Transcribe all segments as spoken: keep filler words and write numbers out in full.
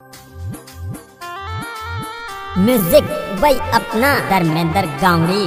Music वही अपना Dharmendra Gaonri.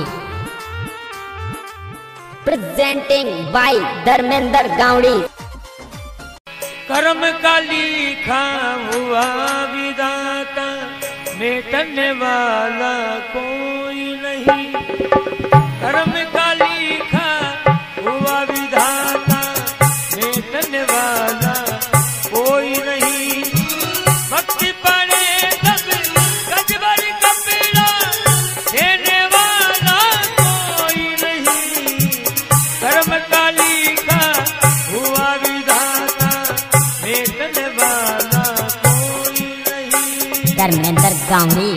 Presenting by Dharmendra Gaonri. कर्म का लिखा हुआ विधाता, मेटने वाला कोई नहीं। कर्म का लिखा हुआ विधाता, मेटने वाला कोई नहीं। भक्ति पड़े तब गजबर कपीड़ा, देने वाला कोई नहीं। कर्म का लिखा हुआ विधाता, मेटने वाला कोई नहीं। धर्मेंद्र गांवड़ी।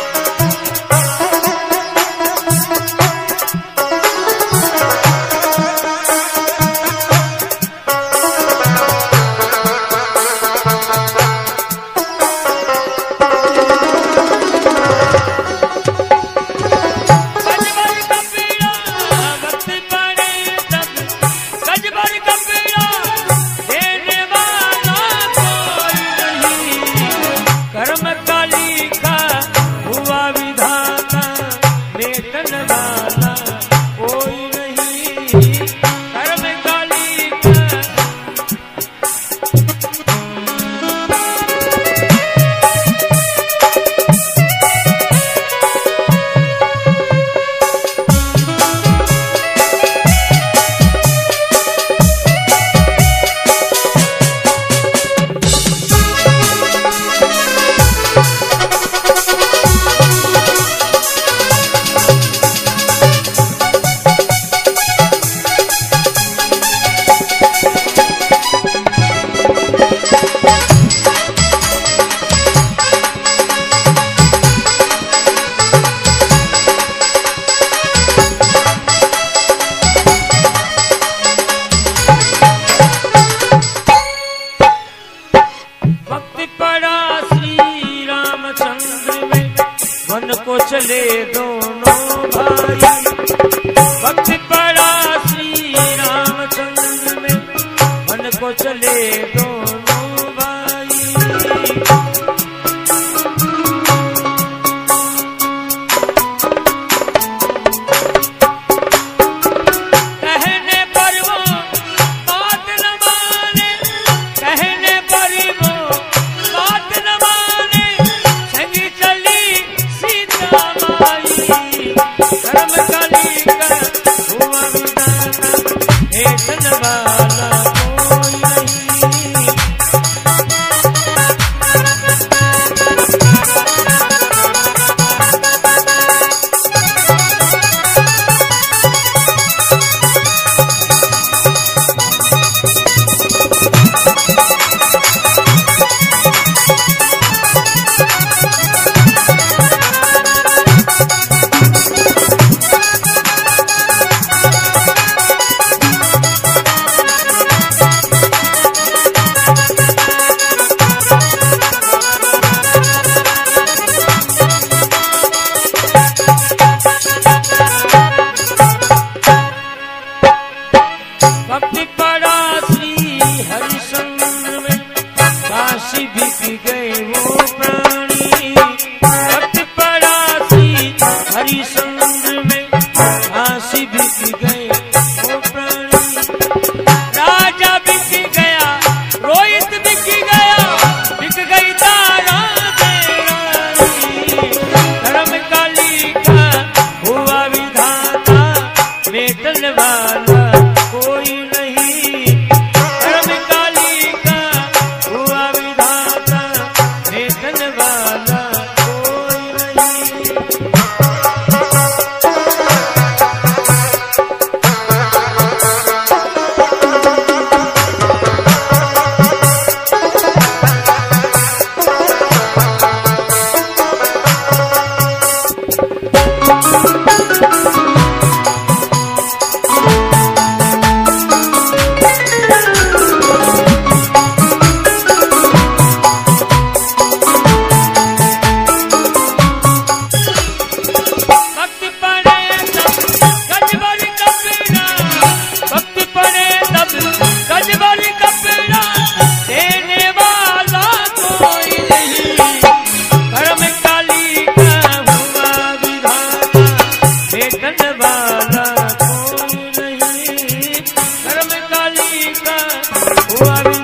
को चले दोनों भाई, भक्ति पड़ा श्री रामचंद्र में, मन को चले दोनों भाई। कहने पर वो बात न माने, कहने पर वो बात न माने, संगी चली कर्म का लिखा हुआ विधाता, भेटने वाला कोई नहीं। भक्ति पड़ा श्री हरिशंकर में, काशी बिक गए भेटन वाला कोई नहीं। कर्म काली का हुआ